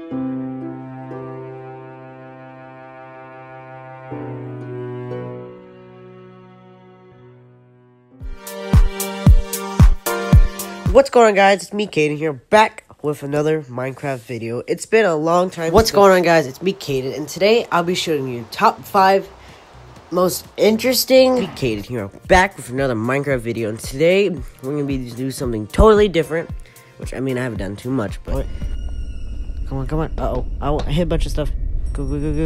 What's going on, guys? It's me, Caden, here, back with another Minecraft video. It's been a long time. What's going on, guys? It's me, Caden, and today I'll be showing you top 5 most interesting. Me, Caden, here, back with another Minecraft video, and today we're gonna be doing something totally different. Which, I mean, I haven't done too much, but come on. I hit a bunch of stuff. Go.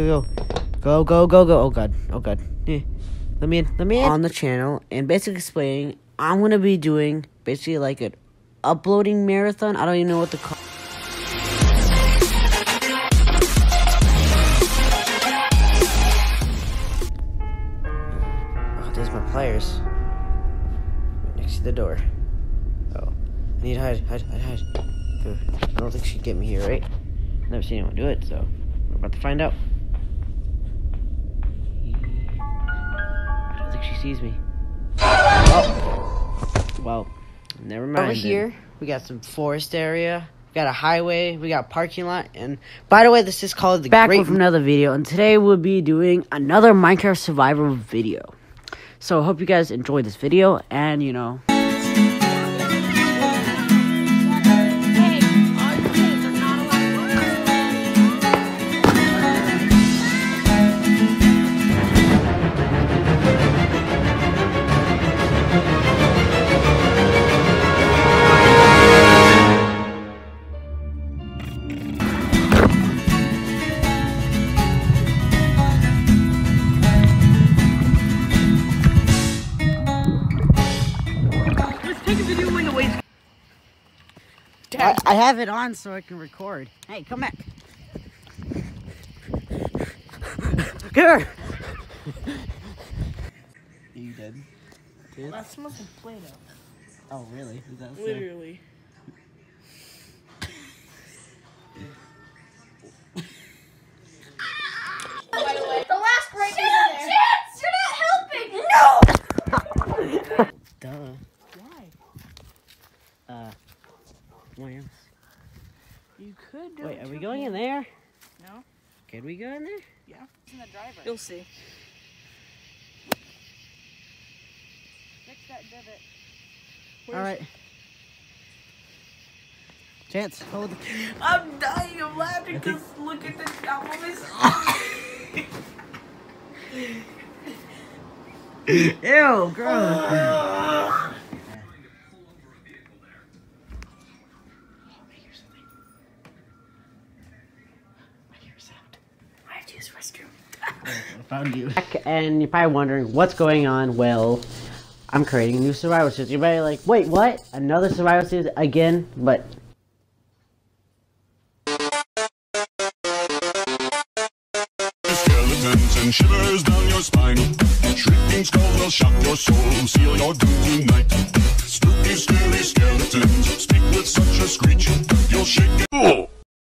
Oh god. Let me in. On the channel, and basically explaining, I'm gonna be doing basically like an uploading marathon. I don't even know what to call. Oh, there's my pliers. Right next to the door. Oh, I need to hide. Good. I don't think she'd get me here, right? I've never seen anyone do it, so we're about to find out. I don't think she sees me. Oh, well. Never mind. Over here, we got some forest area. We got a highway. We got a parking lot. And by the way, this is called the Back with another video. And today we'll be doing another Minecraft survival video. So I hope you guys enjoyed this video. And, you know. I have it on so I can record. Hey, come back. Come here. Are you dead? Well, that smells like Play-Doh. Oh, really? Is that literally? By the way, the last break is in there. Chance, you're not helping. No. Duh. Why? Williams. You could do Wait, it. are we going in there? No. Can we go in there? Yeah. It's in the driver. You'll see. Fix that divot. Alright. Chance, hold the... I'm dying of laughing because look at the top of his eye. Ew, gross. I found you. And you're probably wondering what's going on. Well, I'm creating a new survival series. You're probably like, wait, what? Another survival series again? But skeletons and shivers down your spine. Shrieking skulls will shock your soul, seal your doom tonight. Spooky, scary skeletons speak with such a screech, you'll shake it.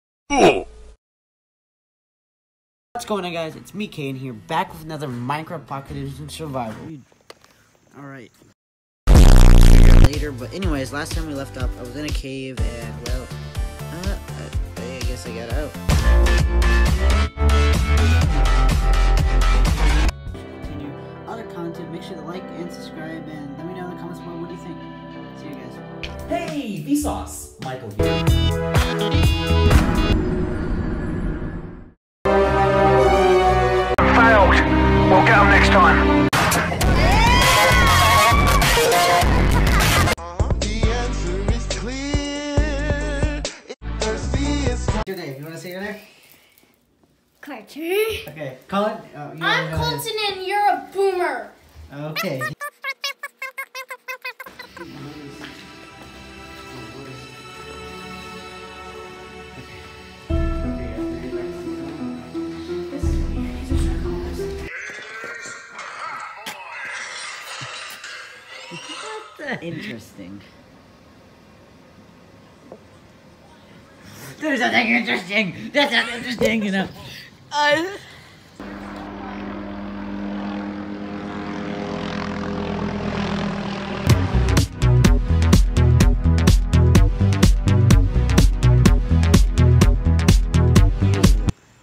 what's going on, guys? It's me, Kane, here, back with another Minecraft Pocket Edition Survival. Alright. Later, but anyways, last time we left up, I was in a cave, and, well, I guess I got out. Continue other content, make sure to like and subscribe, and let me know in the comments below what do you think. See you guys. Hey, Vsauce! Michael here. We'll get them next time. The answer is clear. Your name, you want to say your name? Cartoon. Okay, call it. I'm Colton and you're a boomer. Okay. Interesting. There's nothing interesting. That's not interesting, you know.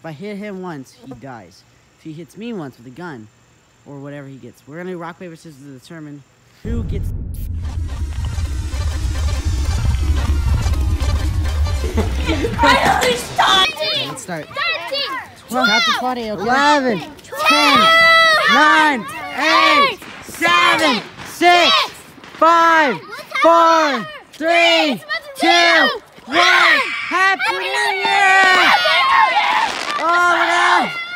I hit him once, he dies. If he hits me once with a gun, or whatever he gets. We're gonna do rock, paper, scissors to determine who gets... Finally, stop! Let's start. 13! Count to 20, okay? 11, 10, 9, 8, 7, 6, 5, 4, 3, 2, 1. Happy New Year! Oh, look out!